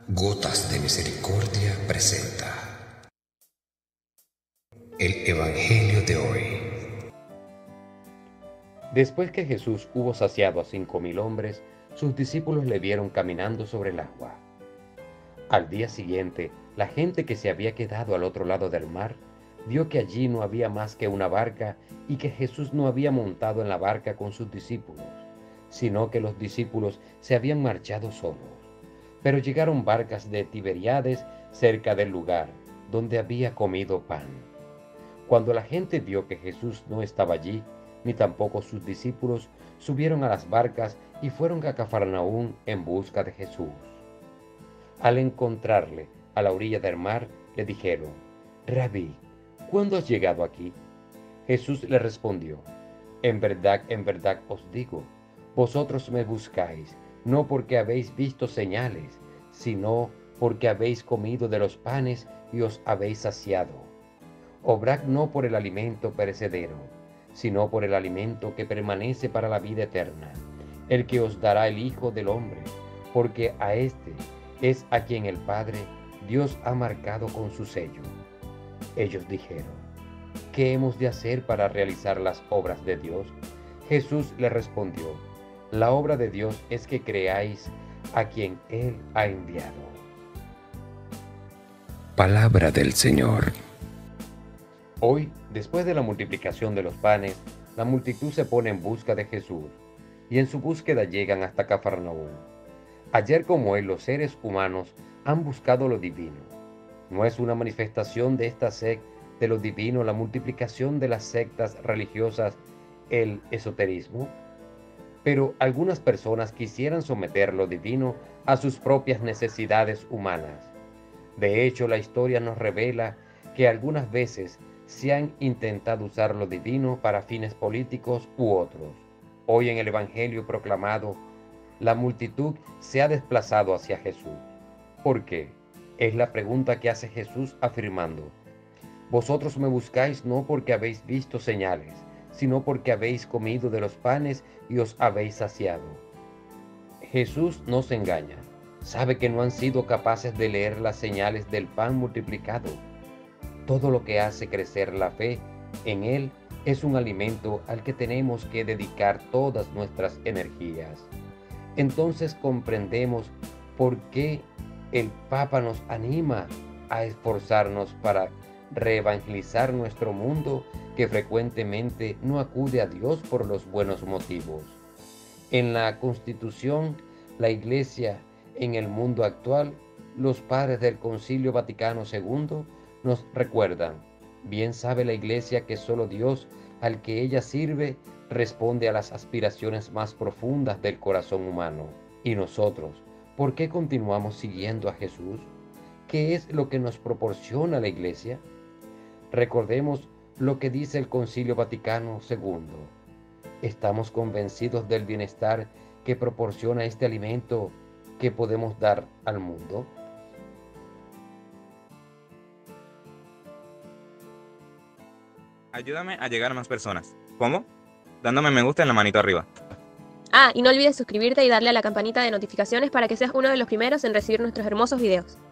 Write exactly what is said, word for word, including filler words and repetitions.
Gotas de Misericordia presenta el Evangelio de hoy. Después que Jesús hubo saciado a cinco mil hombres, sus discípulos le vieron caminando sobre el agua. Al día siguiente, la gente que se había quedado al otro lado del mar vio que allí no había más que una barca y que Jesús no había montado en la barca con sus discípulos, sino que los discípulos se habían marchado solos. Pero llegaron barcas de Tiberíades cerca del lugar donde había comido pan. Cuando la gente vio que Jesús no estaba allí, ni tampoco sus discípulos, subieron a las barcas y fueron a Cafarnaúm en busca de Jesús. Al encontrarle a la orilla del mar, le dijeron: Rabí, ¿cuándo has llegado aquí? Jesús le respondió: En verdad, en verdad os digo, vosotros me buscáis, no porque habéis visto señales, sino porque habéis comido de los panes y os habéis saciado. Obrad no por el alimento perecedero, sino por el alimento que permanece para la vida eterna, el que os dará el Hijo del Hombre, porque a éste es a quien el Padre, Dios, ha marcado con su sello. Ellos dijeron: ¿qué hemos de hacer para realizar las obras de Dios? Jesús le respondió: la obra de Dios es que creáis a quien Él ha enviado. Palabra del Señor. Hoy, después de la multiplicación de los panes, la multitud se pone en busca de Jesús, y en su búsqueda llegan hasta Cafarnaúm. Ayer como hoy, los seres humanos han buscado lo divino. ¿No es una manifestación de esta sed de lo divino la multiplicación de las sectas religiosas, el esoterismo? Pero algunas personas quisieran someter lo divino a sus propias necesidades humanas. De hecho, la historia nos revela que algunas veces se han intentado usar lo divino para fines políticos u otros. Hoy en el Evangelio proclamado, la multitud se ha desplazado hacia Jesús. ¿Por qué? Es la pregunta que hace Jesús afirmando: vosotros me buscáis no porque habéis visto señales, sino porque habéis comido de los panes y os habéis saciado. Jesús no se engaña. Sabe que no han sido capaces de leer las señales del pan multiplicado. Todo lo que hace crecer la fe en Él es un alimento al que tenemos que dedicar todas nuestras energías. Entonces comprendemos por qué el Papa nos anima a esforzarnos para reevangelizar nuestro mundo, que frecuentemente no acude a Dios por los buenos motivos. En la Constitución, la Iglesia en el mundo actual, los padres del Concilio Vaticano segundo nos recuerdan: bien sabe la Iglesia que solo Dios, al que ella sirve, responde a las aspiraciones más profundas del corazón humano. ¿Y nosotros, por qué continuamos siguiendo a Jesús? ¿Qué es lo que nos proporciona la Iglesia? Recordemos lo que dice el Concilio Vaticano segundo. ¿Estamos convencidos del bienestar que proporciona este alimento que podemos dar al mundo? Ayúdame a llegar a más personas. ¿Cómo? Dándome me gusta en la manito arriba. Ah, y no olvides suscribirte y darle a la campanita de notificaciones para que seas uno de los primeros en recibir nuestros hermosos videos.